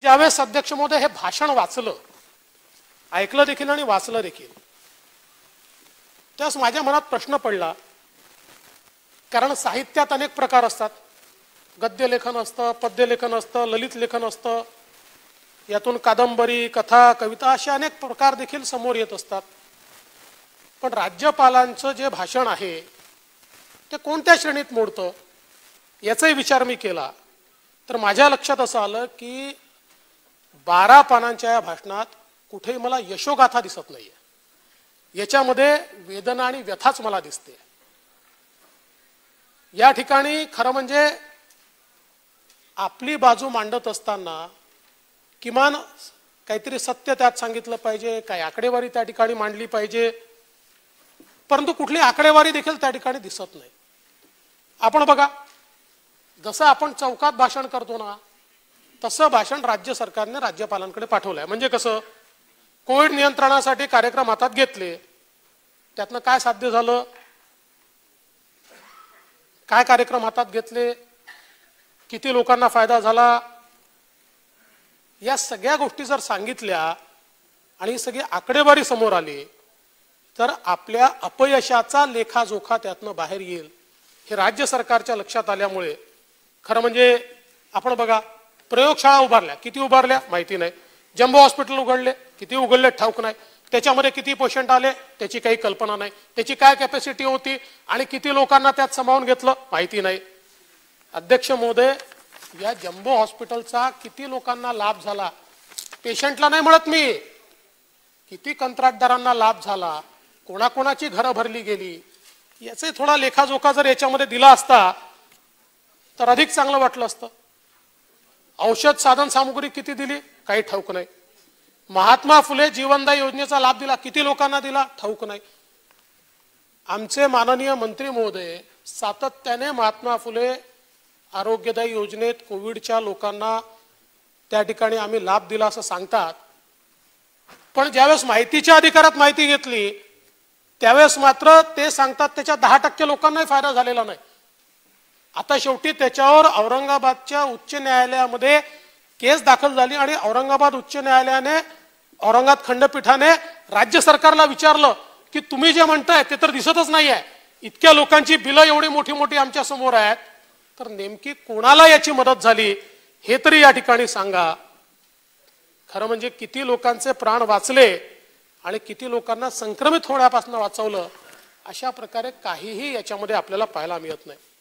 ज्यावेळेस अध्यक्ष महोदय हे भाषण वाचलं, ऐकलं देखील आणि वाचलं देखील, त्यावेळेस माझ्या मनात प्रश्न पडला. कारण साहित्यात अनेक प्रकार असतात. गद्य लेखन असतं, पद्य लेखन असतं, ललित लेखन असतं, यातून कादंबरी, कथा, कविता असे अनेक प्रकार देखील समोर येत असतात. पण राज्यपालांचं जे भाषण आहे ते कोणत्या श्रेणीत मोडतं याचाही विचार मी केला. तर माझ्या लक्षात असं आलं की 12 पानांच्या या भाषणात कुठेही मला यशोगाथा दिसत नाहीये. याच्यामध्ये वेदना आणि व्यथाच मला दिसते. या ठिकाणी खरं म्हणजे आपली बाजू मांडत असताना किमान काहीतरी सत्य त्यात सांगितलं पाहिजे, काही आकडेवारी त्या ठिकाणी मांडली पाहिजे, परंतु कुठली आकडेवारी देखील त्या ठिकाणी दिसत नाही. आपण बघा, जसं आपण चौकात भाषण करतो ना, तसं भाषण राज्य सरकारने राज्यपालांकडे पाठवलंय. म्हणजे कसं, कोविड नियंत्रणासाठी कार्यक्रम हातात घेतले, त्यातनं काय साध्य झालं, काय कार्यक्रम हातात घेतले, किती लोकांना फायदा झाला, या सगळ्या गोष्टी जर सांगितल्या आणि सगळी आकडेवारी समोर आली तर आपल्या अपयशाचा लेखाजोखा त्यातनं बाहेर येईल. हे राज्य सरकारच्या लक्षात आल्यामुळे खरं म्हणजे आपण बघा, प्रयोगशाळा उभारल्या, किती उभारल्या माहिती नाही. जम्बो हॉस्पिटल उघडले, किती उघडले ठाऊक नाही. त्याच्यामध्ये किती पेशंट आले त्याची काही कल्पना नाही. त्याची काय कॅपॅसिटी होती आणि किती लोकांना त्यात सामावून घेतलं माहिती नाही. अध्यक्ष महोदय, या जम्बो हॉस्पिटलचा किती लोकांना लाभ झाला, पेशंटला नाही म्हणत मी, किती कंत्राटदारांना लाभ झाला, कोणाकोणाची घरं भरली गेली, याचे थोडा लेखाजोखा जर याच्यामध्ये दिला असता तर अधिक चांगलं वाटलं असतं. औषध साधन सामुग्री किती दिली काही ठाऊक नाही. महात्मा फुले जीवनदायी योजनेचा लाभ दिला, किती लोकांना दिला ठाऊक नाही. आमचे माननीय मंत्री महोदय सातत्याने महात्मा फुले आरोग्यदायी योजनेत कोविडच्या लोकांना त्या ठिकाणी आम्ही लाभ दिला असं सांगतात, पण ज्यावेळेस माहितीच्या अधिकारात माहिती घेतली त्यावेळेस मात्र ते सांगतात त्याच्या 10% लोकांनाही फायदा झालेला नाही. आता शेवटी त्याच्यावर औरंगाबादच्या उच्च न्यायालयामध्ये केस दाखल झाली आणि औरंगाबाद उच्च न्यायालयाने, औरंगाबाद खंडपीठाने राज्य सरकारला विचारलं की तुम्ही जे म्हणताय ते तर दिसतच नाहीये, इतक्या लोकांची बिलं एवढी मोठी मोठी आमच्या समोर आहेत, तर नेमकी कोणाला याची मदत झाली हे तरी या ठिकाणी सांगा. खरं म्हणजे किती लोकांचे प्राण वाचले आणि किती लोकांना संक्रमित होण्यापासून वाचवलं, अशा प्रकारे काहीही याच्यामध्ये आपल्याला पाहायला मिळत नाही.